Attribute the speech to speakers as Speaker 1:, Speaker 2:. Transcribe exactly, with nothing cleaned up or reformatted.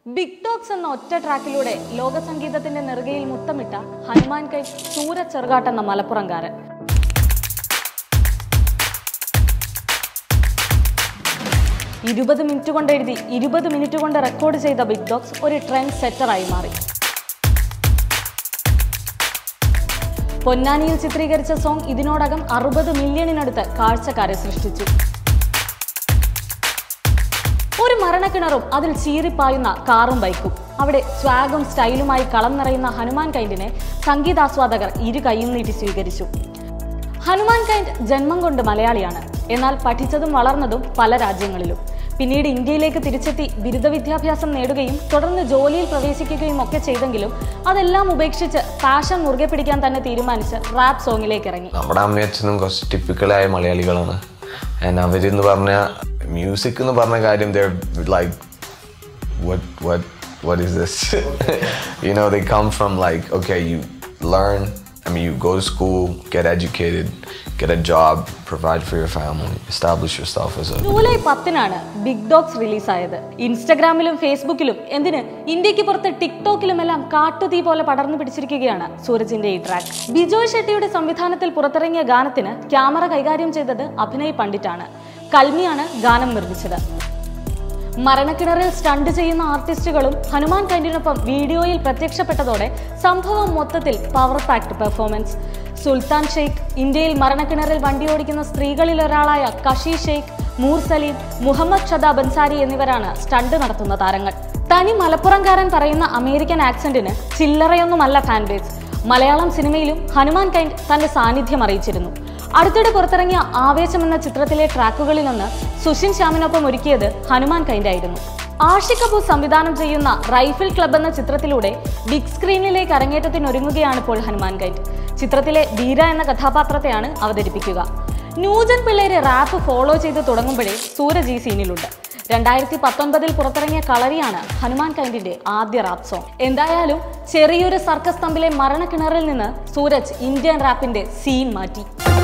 Speaker 1: Big dogs എന്ന ഒറ്റ ട്രാക്കിലൂടെ ലോക സംഗീതത്തിന്റെ നെറുകയിൽ മുത്തമിട്ട ഹനുമാൻ കൈൻഡ് സൂരജ് ചെറുകാട്ട് എന്ന മലപ്പുറംകാരൻ. ഇരുപത് മിനിറ്റ് കൊണ്ട് എഴുതി ഇരുപത് മിനിറ്റ് കൊണ്ട് റെക്കോർഡ് ചെയ്ത ബിഗ് ഡോഗ്സ് ഒരു ട്രെൻഡ് സെറ്ററായി മാറി. പൊന്നാനിയിൽ ചിത്രീകരിച്ച സോങ് ഇതിനോടകം അറുപത് മില്യണിനടുത്ത് കാഴ്ചക്കാരെ സൃഷ്ടിച്ചു. ഒരു മരണക്കിണറും അതിൽ ചീറിപ്പായുന്ന കാറും ബൈക്കും, അവിടെ സ്വാഗും സ്റ്റൈലുമായി കളം നിറയുന്ന ഹനുമാൻ കൈൻഡിനെ സംഗീതാസ്വാദകർ ഇരു കൈയും നീട്ടി സ്വീകരിച്ചു. ഹനുമാൻ കൈൻഡ് ജന്മം കൊണ്ട് മലയാളിയാണ്. എന്നാൽ പഠിച്ചതും വളർന്നതും പല രാജ്യങ്ങളിലും. പിന്നീട് ഇന്ത്യയിലേക്ക് തിരിച്ചെത്തി ബിരുദ വിദ്യാഭ്യാസം നേടുകയും തുടർന്ന് ജോലിയിൽ പ്രവേശിക്കുകയും ഒക്കെ ചെയ്തെങ്കിലും അതെല്ലാം ഉപേക്ഷിച്ച് പാഷൻ മുറുകെ പിടിക്കാൻ തന്നെ തീരുമാനിച്ച് റാപ്പ് സോങ്ങിലേക്ക് ഇറങ്ങി.
Speaker 2: നമ്മുടെ അമ്മയും അച്ഛനും കുറച്ച് ടിപ്പിക്കലായ മലയാളികളാണ്. അവരെന്ന് പറഞ്ഞ മ്യൂസിക് എന്ന് പറഞ്ഞ കാര്യം like what what what is this you know they come from like okay you learn I mean you go to school, get educated, get a job, provide for your family, establish yourself as a
Speaker 1: July പത്തിനാണ് big dogs റിലീസായത്. ഇൻസ്റ്റഗ്രാമിലും ഫേസ്ബുക്കിലും എന്തിന് ഇന്ത്യക്ക് പുറത്ത് ടിക്ടോക്കിലുമെല്ലാം കാട്ടുതീ പോലെ പടർന്നു പിടിച്ചിരിക്കുകയാണ് സൂരജിന്റെ ഈ ട്രാക്ക്. ബിജോയ് ഷെട്ടിയുടെ സംവിധാനത്തിൽ പുറത്തിറങ്ങിയ ഗാനത്തിന് ക്യാമറ കൈകാര്യം ചെയ്തത് അഭിനയ് പണ്ഡിറ്റാണ്. കൽമിയാണ് ഗാനം നിർമ്മിച്ചത്. മരണക്കിണറിൽ സ്റ്റണ്ട് ചെയ്യുന്ന ആർട്ടിസ്റ്റുകളും ഹനുമാൻ കൈൻഡിനൊപ്പം വീഡിയോയിൽ പ്രത്യക്ഷപ്പെട്ടതോടെ സംഭവം മൊത്തത്തിൽ power packed performance. Sultan Shaikh, ഇന്ത്യയിൽ മരണക്കിണറിൽ വണ്ടിയോടിക്കുന്ന സ്ത്രീകളിൽ ഒരാളായ കഷി ഷെയ്ഖ്, മൂർ സലീം, മുഹമ്മദ് ഷദാബ് അൻസാരി എന്നിവരാണ് സ്റ്റണ്ട് നടത്തുന്ന താരങ്ങൾ. തനി മലപ്പുറംകാരൻ പറയുന്ന അമേരിക്കൻ ആക്സന്റിന് ചില്ലറയൊന്നുമല്ല ഫാൻ ബേസ്. മലയാളം സിനിമയിലും ഹനുമാൻ കൈൻഡ് തന്റെ സാന്നിധ്യം അറിയിച്ചിരുന്നു. അടുത്തിടെ പുറത്തിറങ്ങിയ ആവേശം എന്ന ചിത്രത്തിലെ ട്രാക്കുകളിലൊന്ന് സുഷിൻ ശ്യാമിനൊപ്പം ഒരുക്കിയത് ഹനുമാൻ കൈൻഡ് ആയിരുന്നു. ആഷിഖ് കപൂർ സംവിധാനം ചെയ്യുന്ന റൈഫിൾ ക്ലബ് എന്ന ചിത്രത്തിലൂടെ ബിഗ് സ്ക്രീനിലേക്ക് അരങ്ങേറ്റത്തിനൊരുങ്ങുകയാണ് ഇപ്പോൾ ഹനുമാൻ കൈൻഡ്. ചിത്രത്തിലെ ധീര എന്ന കഥാപാത്രത്തെയാണ് അവതരിപ്പിക്കുക. ന്യൂജൻ പിള്ളേരെ റാപ്പ് ഫോളോ ചെയ്ത് തുടങ്ങുമ്പോഴേ സൂരജ് ഈ സീനിലുണ്ട്. രണ്ടായിരത്തി പത്തൊൻപതിൽ പുറത്തിറങ്ങിയ കളരിയാണ് ഹനുമാൻ കൈൻഡിന്റെ ആദ്യ റാപ്പ് സോങ്. എന്തായാലും ചെറിയൊരു സർക്കസ് തമ്പിലെ മരണക്കിണറിൽ നിന്ന് സൂരജ് ഇന്ത്യൻ റാപ്പിന്റെ സീൻ മാറ്റി.